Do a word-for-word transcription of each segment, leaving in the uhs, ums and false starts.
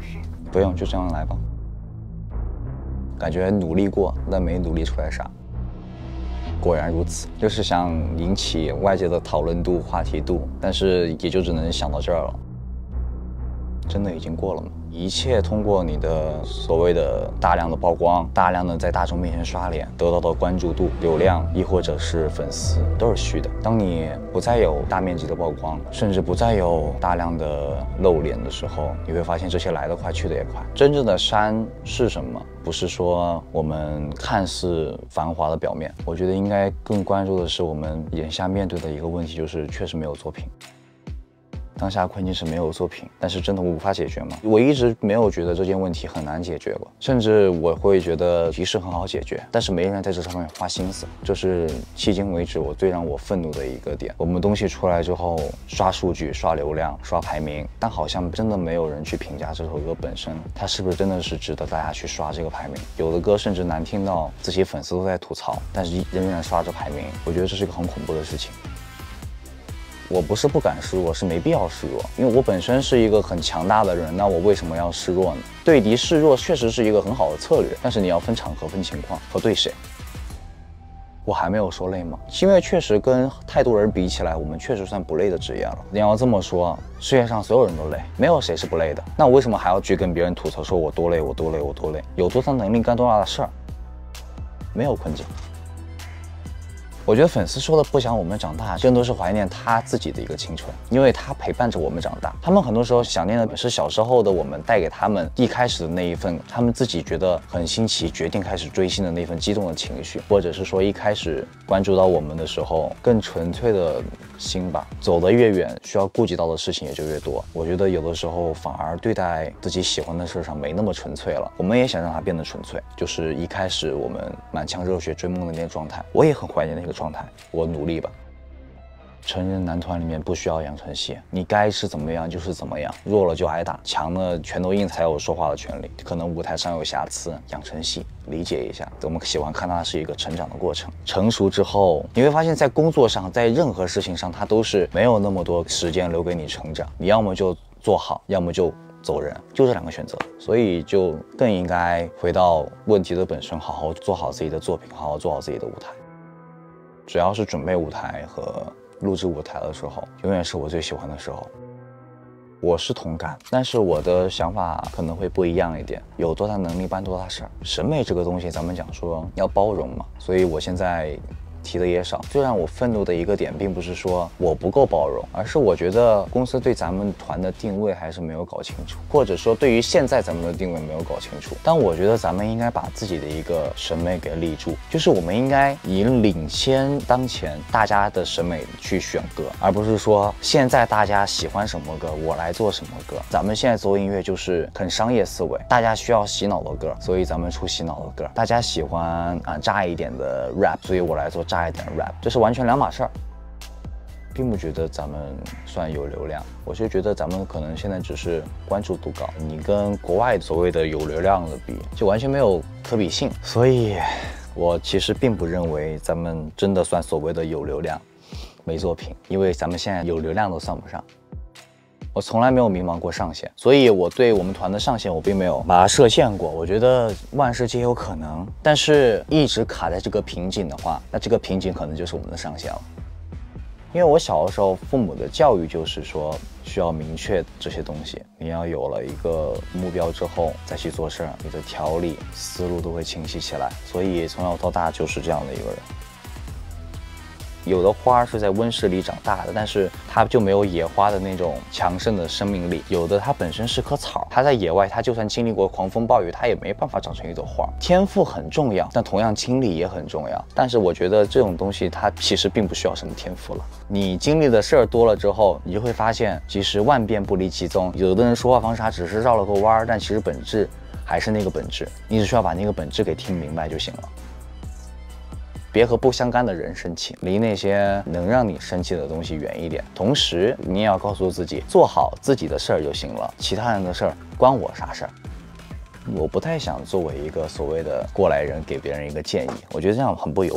不用，就这样来吧。感觉努力过，但没努力出来啥。果然如此，就是想引起外界的讨论度、话题度，但是也就只能想到这儿了。真的已经过了吗？一切通过你的所谓的大量的曝光，大量的在大众面前刷脸，得到的关注度、流量，亦或者是粉丝，都是虚的。当你不再有大面积的曝光，甚至不再有大量的露脸的时候，你会发现这些来得快，去得也快。真正的山是什么？不是说我们看似繁华的表面，我觉得应该更关注的是我们眼下面对的一个问题，就是确实没有作品。当下困境是没有作品，但是真的无法解决吗？我一直没有觉得这件问题很难解决过，甚至我会觉得其实很好解决，但是没人在这上面花心思，这是迄今为止我最让我愤怒的一个点。我们东西出来之后，刷数据、刷流量、刷排名，但好像真的没有人去评价这首歌本身，它是不是真的是值得大家去刷这个排名？有的歌甚至难听到自己粉丝都在吐槽，但是仍然刷着排名，我觉得这是一个很恐怖的事情。我不是不敢示弱，是没必要示弱，因为我本身是一个很强大的人，那我为什么要示弱呢？对敌示弱确实是一个很好的策略，但是你要分场合、分情况和对谁。我还没有说累吗？因为确实跟太多人比起来，我们确实算不累的职业了。你要这么说，世界上所有人都累，没有谁是不累的。那我为什么还要去跟别人吐槽说我多累、我多累、我多累？有多大能力干多大的事儿？没有困境。我觉得粉丝说的不想我们长大，更多是怀念他自己的一个青春，因为他陪伴着我们长大。他们很多时候想念的是小时候的我们带给他们一开始的那一份，他们自己觉得很新奇，决定开始追星的那份激动的情绪，或者是说一开始关注到我们的时候更纯粹的心吧。走得越远，需要顾及到的事情也就越多。我觉得有的时候反而对待自己喜欢的事上没那么纯粹了。我们也想让它变得纯粹，就是一开始我们满腔热血追梦的那个状态，我也很怀念那个状态。我努力吧。成人男团里面不需要养成系，你该是怎么样就是怎么样，弱了就挨打，强了全都硬才有说话的权利。可能舞台上有瑕疵，养成系理解一下。我们喜欢看它是一个成长的过程。成熟之后，你会发现在工作上，在任何事情上，它都是没有那么多时间留给你成长。你要么就做好，要么就走人，就这两个选择。所以就更应该回到问题的本身，好好做好自己的作品，好好做好自己的舞台。只要是准备舞台和录制舞台的时候，永远是我最喜欢的时候。我是同感，但是我的想法可能会不一样一点。有多大能力办多大事儿。审美这个东西，咱们讲说要包容嘛，所以我现在提的也少。最让我愤怒的一个点，并不是说我不够包容，而是我觉得公司对咱们团的定位还是没有搞清楚，或者说对于现在咱们的定位没有搞清楚。但我觉得咱们应该把自己的一个审美给立住，就是我们应该以领先当前大家的审美去选歌，而不是说现在大家喜欢什么歌，我来做什么歌。咱们现在做音乐就是很商业思维，大家需要洗脑的歌，所以咱们出洗脑的歌。大家喜欢啊炸一点的 rap， 所以我来做炸一点 rap， 这是完全两码事儿。并不觉得咱们算有流量，我是觉得咱们可能现在只是关注度高，你跟国外所谓的有流量的比，就完全没有可比性。所以我其实并不认为咱们真的算所谓的有流量没作品，因为咱们现在有流量都算不上。我从来没有迷茫过上限，所以我对我们团的上限我并没有把它设限过。我觉得万事皆有可能，但是一直卡在这个瓶颈的话，那这个瓶颈可能就是我们的上限了。因为我小的时候父母的教育就是说需要明确这些东西，你要有了一个目标之后再去做事儿，你的条理思路都会清晰起来。所以从小到大就是这样的一个人。有的花是在温室里长大的，但是它就没有野花的那种强盛的生命力。有的它本身是棵草，它在野外，它就算经历过狂风暴雨，它也没办法长成一朵花。天赋很重要，但同样经历也很重要。但是我觉得这种东西它其实并不需要什么天赋了。你经历的事儿多了之后，你就会发现其实万变不离其宗。有的人说话方式他只是绕了个弯儿，但其实本质还是那个本质，你只需要把那个本质给听明白就行了。别和不相干的人生气，离那些能让你生气的东西远一点。同时，你也要告诉自己，做好自己的事儿就行了，其他人的事儿关我啥事儿？我不太想作为一个所谓的过来人给别人一个建议，我觉得这样很不友好。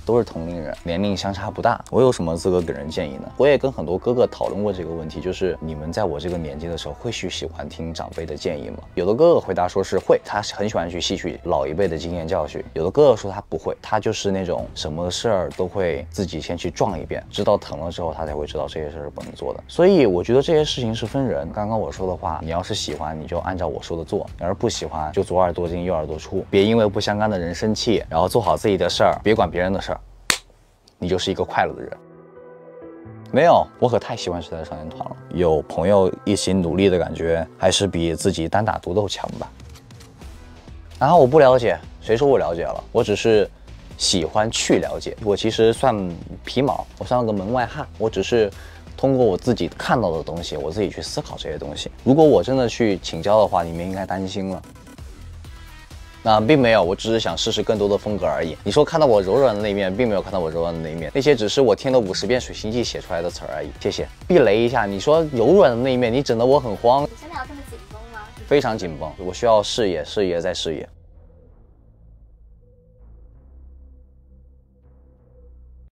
都是同龄人，年龄相差不大，我有什么资格给人建议呢？我也跟很多哥哥讨论过这个问题，就是你们在我这个年纪的时候会去喜欢听长辈的建议吗？有的哥哥回答说是会，他很喜欢去吸取老一辈的经验教训；有的哥哥说他不会，他就是那种什么事儿都会自己先去撞一遍，知道疼了之后他才会知道这些事是不能做的。所以我觉得这些事情是分人。刚刚我说的话，你要是喜欢，你就按照我说的做；你要是不喜欢，就左耳朵进右耳朵出。别因为不相干的人生气，然后做好自己的事儿，别管别人的事儿，你就是一个快乐的人。没有，我可太喜欢时代少年团了，有朋友一起努力的感觉，还是比自己单打独斗强吧。然后我不了解，谁说我了解了？我只是喜欢去了解。我其实算皮毛，我算个门外汉，我只是通过我自己看到的东西，我自己去思考这些东西。如果我真的去请教的话，你们应该担心了。啊，并没有，我只是想试试更多的风格而已。你说看到我柔软的那一面，并没有看到我柔软的那一面，那些只是我听了五十遍水星记写出来的词儿而已。谢谢。避雷一下，你说柔软的那一面，你整得我很慌。 你真的要这么紧绷吗？ 非常紧绷，我需要视野，视野再视野。